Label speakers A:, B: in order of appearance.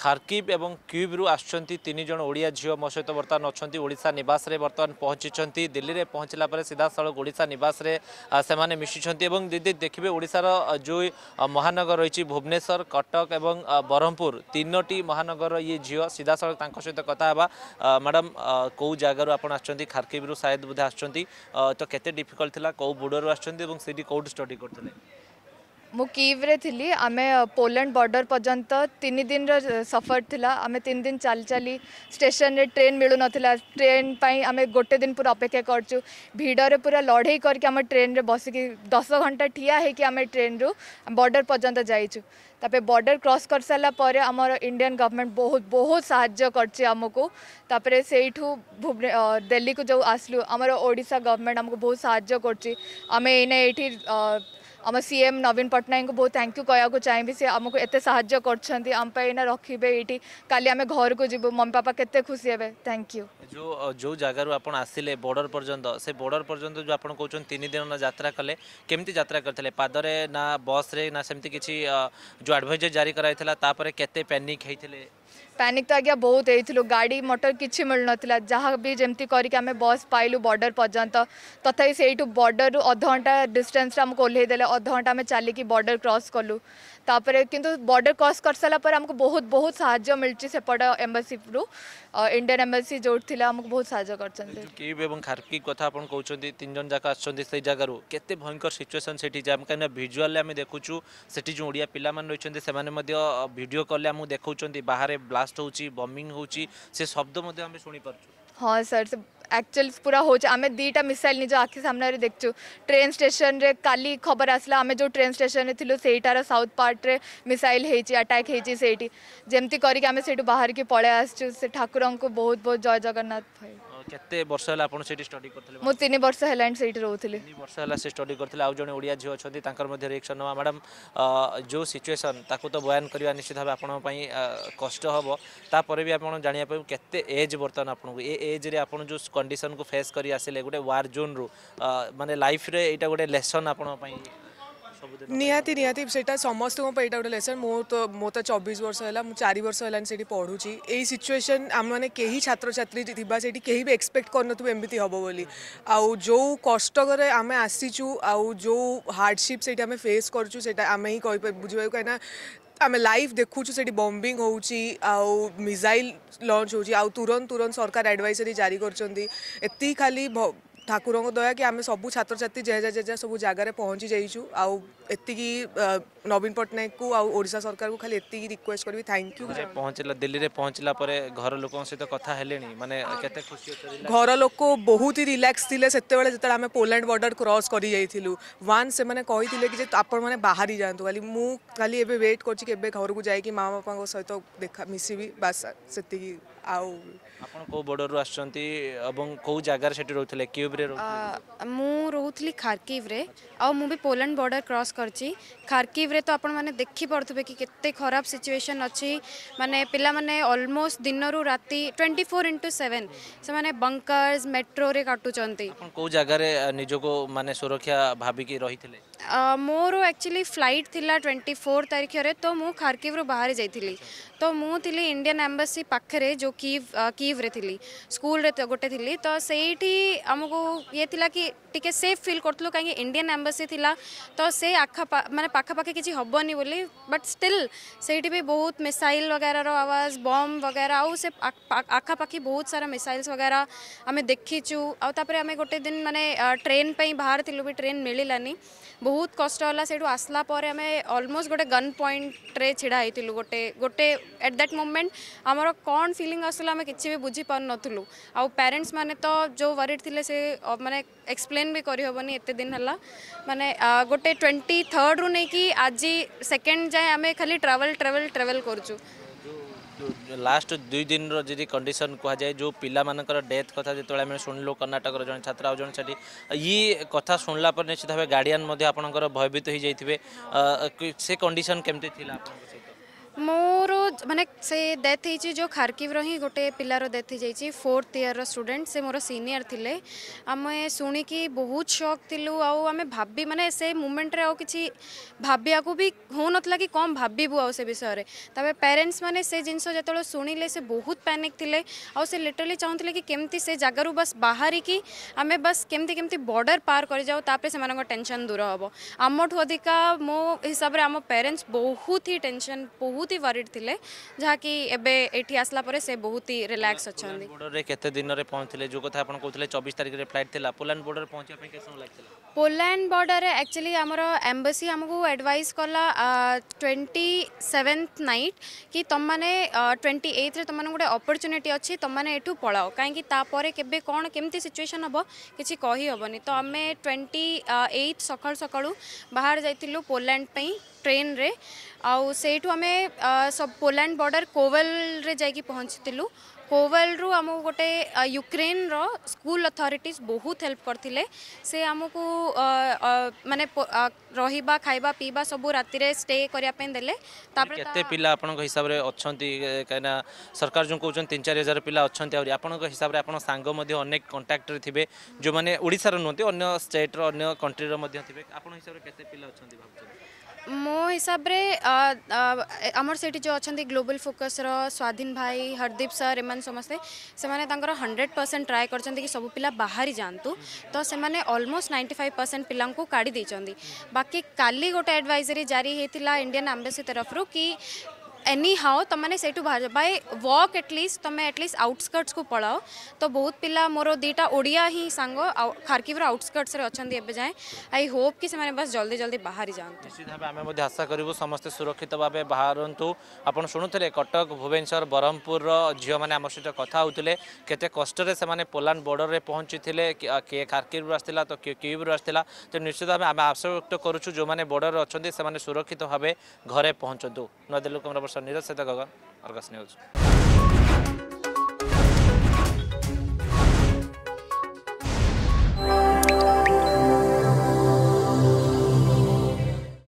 A: Kharkiv एवं cube रु आसुच्चंती तीन जन ओडिया झील मो सहित बर्तमान अच्छा ओडिशा निवास रे बर्तमान पहुंची दिल्ली रे पहुंचला पर सीधा सड़क ओडिशा निवास रे से मिशिछंती एवं दीदी देखिए ओडिशार जो महानगर रही भुवनेश्वर कटक एवं ब्रह्मपुर तीनोटी महानगर ये झील सीधा सड़क सहित कथा हेबा मैडम कौ जगार आप खारकिव रु शायद बोधे आसुच्चंती तो केते डिफिकल्ट थिला कौ बॉर्डर आसुच्चंती एवं सीडी कोड स्टडी करथिले
B: मु कीव्रे थी आमे पोलैंड बॉर्डर पर्यंत 3 दिन सफर थिला आमे 3 दिन चल चली स्टेशन रे ट्रेन मिलू नथिला ट्रेन पाई आमे गोटे दिन पूरा अपेक्षा करचु भीड़ रे पूरा लड़ाई करके आमे ट्रेन रे बसिकी 10 घंटा ठिया है कि आमे ट्रेन रु बॉर्डर पर्यंत जाइछु तापे बॉर्डर क्रॉस कर सारा पर आमर इंडियन गवर्नमेंट बहुत बहुत साहाय्य करछि हमको तापरे सेठू दिल्ली को जो आसलु आमर ओडिशा गवर्नमेंट हमको बहुत साहाय्य करछि आमे एने एठी आम सीएम नवीन पट्टनायक को बहुत थैंक यू कहूँ चाहिए सी आमको एत साहाय्य करना रखिए ये काली आम घर को जीव मम्मी पापा केते खुशी हे थैंक यू
A: जो जगार आप आसिले बॉर्डर पर्यंत से बॉर्डर पर्यंत जो आप कहते 3 दिन यात्रा कले केमती यात्रा करते पादरे ना बस रे ना सेमती किसी जो एडवाइजर जारी कराई केते पैनिक होते
B: पैनिक तो आज्ञा बहुत होइथिलु गाड़ी मोटर किछि मिल नथिला जहाँ भी जेमती करके आमे बस पाइलु बॉर्डर पर्यंत तथापि सेठू बॉर्डर रु अध घंटा डिस्टेंस आमको ओल्हे देले अध घंटा आमे चलिकी बॉर्डर क्रॉस कलु तापरे किंतु बॉर्डर क्रॉस कर सारा पर हमको बहुत बहुत साहाय्य मिलछि सेपट एम्बासी रु इंडियन एम्बासी जो थिला हमको बहुत साहाय्य करछन्ते
A: कीव एवं खारकी कथा आपण कहउछन्ती तीन जन जाका आछन्ती से जगार केते भयंकर सिचुएशन सेठी जाम कने विजुअल ले आमे देखुछु सेठी जो ओडिया पिला मान रहिछन्ती से माने मध्ये वीडियो कॉल ले हमु देखउछन्ती बाहर ब्लास्ट होउची बॉम्बिंग होउची से शब्द मध्ये आमे सुनी परछु
B: हाँ सर एक्चुअल पूरा हो आमे दीटा मिसाइल निज आखि सामने रे देखछु ट्रेन स्टेशन रे काली खबर आसला आमे जो ट्रेन स्टेशन रे थिलु सेटार साउथ पार्ट रे मिसाइल हेची अटैक हेची सेठी जेमती करी आमे सेठु बाहर के पळे आसछु से ठाकुरन को बहुत बहुत जय जगन्नाथ भाई
A: केते वर्ष हला आपण सेठी स्टडी करथले
B: मो 3 वर्ष हेलान सेठी रहउथले
A: 3 वर्ष हला से स्टडी करथले आ जने ओडिया झियो छथि तांकर मध्ये रिएक्शन नवा मैडम जो सिचुएशन ताकू तो बयान करबा निश्चित भाबे आपण पई कष्ट हबो ता परे भी आपण जानिया पई केते एज बर्तन आपण ए एज रे आपण जो कंडीशन को फेस करी आसिले गोटे वार जोन रु माने लाइफ रे एटा गोटे लेसन आपण पई
C: निहाती निहाती सेटा समस्त को एटा गोटे लेसन मो तो 24 वर्ष है 4 वर्ष है पढ़ुची यही सिचुएशन आम मैंने कहीं छात्र छात्री थिबा सेठी कहीं भी एक्सपेक्ट करनथु एमती हम बोली आउ जो कष्ट करे आमे आसीचु आउ जो हार्डशिप सेठी आमे फेस करचु सेटा आमे ही कहि बुझिबा कहिना आमे लाइव देखुछु सेठी बॉम्बिंग होउची आउ मिसाइल लॉन्च होउची आउ तुरंत तुरंत सरकार एडवाइजरी जारी करचंदी एती खाली ठाकुर को दया कि आम सब छात्र छात्री जेजा जेजा सब जगार पहुँची जाइछु आउ एतिकी नवीन पट्टनायक को आउ ओडिशा सरकार को खाली एतिकी रिक्वेस्ट करबी थैंक यू
A: पहुँचला दिल्ली रे पहुँचला परे घर लोक सहित कथा हेलेनी माने केते खुशी
C: घर लोक बहुत ही रिलैक्स थिले सेते बेले जते आमे पोलैंड बॉर्डर क्रॉस करी जाइथिलु वन से माने कहिथिले कि जे आपण माने बाहरी जांतु खाली मु खाली एबे वेट करछि केबे घर को जाय कि माँ बापा को सहित देखा मिसिबी बस सेतिकी आउ
A: आपण को बॉर्डर रु आछंती एवं को जगार सेठी रहउथले क्यूब रे
D: रहउथले मु रहउथली खारकिव रे आ मु भी पोलैंड बॉर्डर क्रॉस करछि खारकिव रे तो आपण माने देखि पड़थबे कि केते खराब सिचुएशन अछि माने पिला माने ऑलमोस्ट दिन रु राती 24/7 से माने बंकर्स मेट्रो रे काटु चंती
A: आपण को जगार रे निजो को माने सुरक्षा भाबी की रहिथिले
D: मोर एक्चुअली फ्लाइट थिला 24 तारिख रे तो मु खारकिव रु बाहर जाइथिली तो मु थिली इंडियन एम्बासी पाखरे जो कीव रे थिली स्कूल रे गोटे थिली तो सेठी हमको ये थिला कि टिके सेफ फील करथलो काहे इंडियन एम्बासी थिला तो से आखा माने पाखा पाखे किछि हबनी बोली बट स्टिल सेठी भी बहुत मिसाइल वगैरह रो आवाज बॉम्ब वगैरह आउ से आखा पाखी बहुत सारा मिसाइल्स वगैरह हमें देखिचु आ तापरे हमें गोटे दिन माने ट्रेन पई बाहर थिलु भी ट्रेन मिलिलानी बहुत कष्ट होला सेठू आसला पर हमें ऑलमोस्ट गोटे गन पॉइंट रे छिड़ा होइतिलु गोटे गोटे एट दैट मोमेंट आमर कौन फीलिंग आसला हमें किछि भी बुझी पार नथुलु आ पेरेंट्स माने तो जो वरिड थिले से माने एक्सप्लेन भी करि होबनी एते दिन हला माने गोटे 23 रु नै कि आज सेकंड जाय हमें खाली ट्रैवल करछु
A: लास्ट 2 दिन रो जदी कंडीशन कहा जाए जो पिला मानकर डेथ कथा जेतले हम सुनलो कर्नाटक रो जन छात्र आ जन छाटी ये कथा सुनला पर निश्चित भाबे गार्डियन मध्ये आपनकर भयभीत हो जाइथिबे से कंडीशन केमते थिला आपन
D: मोर माने से डेथ होती जो खारकिव्र ही गोटे पिलार डेथ हो जाइए 4th ईयर स्टूडेंट से मोर सीनियर थिले आम शुणिकी बहुत शॉक थिलु आम भाभी माने से मोमेंट रे आउ किछि भाबिया को भी हो नथला कि कम भाबीबु आ से विषय रे तबे पेरेंट्स माने से जिंस जतलो सुनिले से बहुत पैनिक थिले आ से लिटरली चाहूले कि केमती से जगारु बस बाहरी की आमे बस केमती केमती बॉर्डर पार कर जाओ तापरे से मानक टेंशन दूर हबो आमठु अधिका मो हिसाब रे आम पेरेंट्स बहुत ही टेंशन बहुत ही वरिड थिले जहा कि एबे एठी आसला परे से बहुत ही रिलैक्स अछंदी
A: बॉर्डर रे केते दिन रे पहुंचले जो कथा आपण कहउतले 24 तारिख रे फ्लाइट थिला पोलैंड बॉर्डर पहुंचे पे केसन लागथिला
D: पोलैंड बॉर्डर एक्चुअली आमर एम्बेसी आमको एडवाइस कला 27th नाइट कि तुम मैंने 28 रे तुम गोटे अपॉर्चुनिटी अच्छी तुम मैंने एठू पलाओ कहीं तापर केबे कौन केमती सिचुएशन हम किसी कही हेनी तो आम 28 सकाळ सकाळू बाहर जाइलु पोलैंड पे ट्रेन रे आउ सेठू आम सब पोलैंड बॉर्डर कोवेल रे जाइकी पहुँचलु कोवेल रु आमको गोटे यूक्रेन रो स्कूल अथॉरिटीज बहुत हेल्प करथिले से आमको माने रहिबा खाइबा पीबा सब राति रे स्टे करिया पे देले तापर
A: केते पिला आपन हिसाब रे अछंती काना सरकार जो कहउछन 3-4 पिला अछंती और आपन हिसाब रे आपन सांग मध्ये अनेक कांटेक्ट रे थिबे जो माने ओडिसा रो नथि अन्य स्टेट रो अन्य कंट्री रो मध्ये थिबे आपन हिसाब रे केते पिला अछंती भाबछन
D: मो हिसाब रे आमर सेठी जो अच्छा ग्लोबल फोकस रो स्वाधीन भाई हरदीप सर एमन समस्ते से माने तांकर 100% ट्राए करछन्ती कि सब पिला बाहरी जानतु तो से माने ऑलमोस्ट 95% पिला को काढ़ी देछन्ती बाकी काली गोटे एडवाइजरी जारी हेतिला इंडियन एम्बेसी तरफ रो कि एनी हाउ तुम मैंने से बाहर बाय वॉक एटलिस्ट तुम एटलिस्ट आउटस्कर्ट्स को पढ़ाओ तो बहुत पिला मोर दीटा ओडिया ही सांग खारकिव्र आउटस्कर्ट्स रे अछन्ती एबे जाए आई होप कि से माने बस जल्दी जल्दी बाहरी जानते
A: निश्चित भाव आम आशा करूँ समस्ते सुरक्षित भाव बाहरतु आपड़ शुणुले कटक भुवनेश्वर ब्रह्मपुर झील मैंने आम सहित कथा होते केते कष्ट से पोलैंड बॉर्डर में पहुँची किए खारकिव्रु आसला तो किए कीव्रु आसला तो निश्चित भाव आम आशा व्यक्त करुँ जो मैंने बॉर्डर अच्छा से सुरक्षित भाव घरे पहुँचतु नदिल्ली नीरज सहित गगन अर्गस न्यूज।